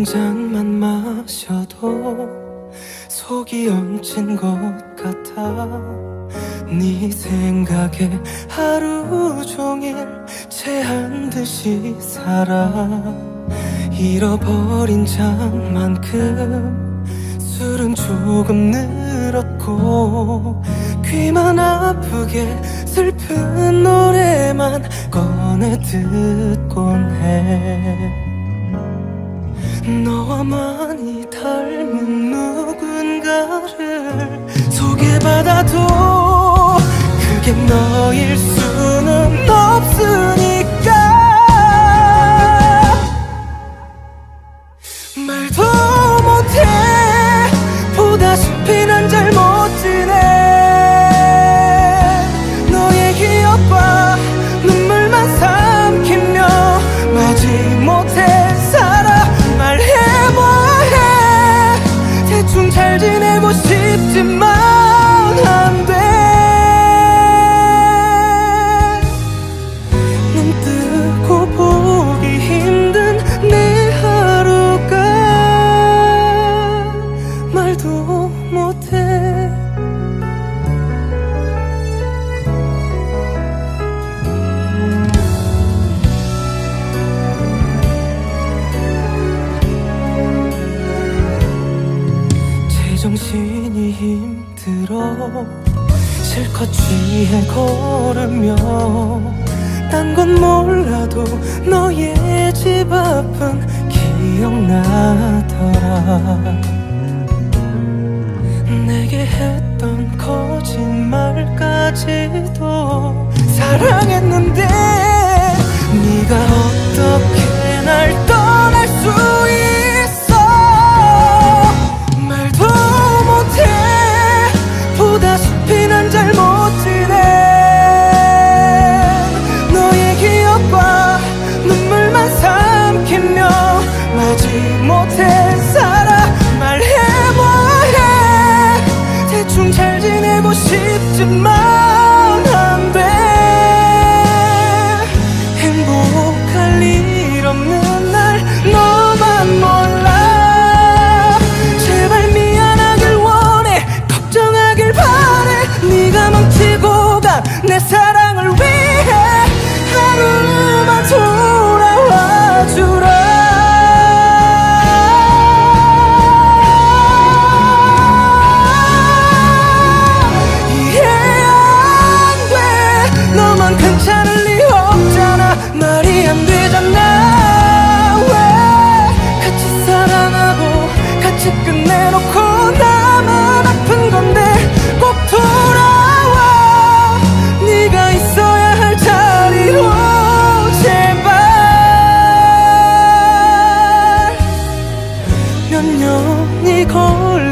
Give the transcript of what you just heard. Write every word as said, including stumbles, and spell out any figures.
잔만 마셔도 속이 얹힌 것 같아. 네 생각에 하루 종일 체한 듯이 살아. 잃어버린 잔만큼 술은 조금 늘었고, 귀만 아프게 슬픈 노래만 꺼내 듣곤 해. 너와 많이 닮은 누군가를 소개받아도 그게 너일 수는 없으니까. 말도 못해 보다시피 난 잘 못 지내. 너의 기억과 눈물만 삼키며 마지못해 살아. 말해 뭐해. 대충 잘 지내고 싶지만 안 돼. 눈 뜨고 보기 힘든 내 하루가 말도 못해. 제정신이 힘들어 실컷 취해 걸으며, 딴 건 몰라도 너의 집 앞은 기억나더라. 내게 했던 거짓말까지도 사랑했는데, 네가 어떻게 날 떠날 수 있어. 말도 못해 보다시피 난 잘 못 지내. 너의 기억과 눈물만 삼키며 마지못해 살아. 말해 뭐해. 대충 잘 지내고 싶지만 안 돼. 행복할 일 없는 날 너만 몰라. 제발 미안하길 원해. 걱정하길 바래. 네가 멈추고 간 내 사랑을 위해 하루만 돌아와 주라. 괜찮을 리 없잖아. 말이 안 되잖아. 왜 같이 사랑하고 같이 끝내놓고 나만 아픈 건데 꼭 돌아와. 네가 있어야 할 자리로 제발. 몇 년이 걸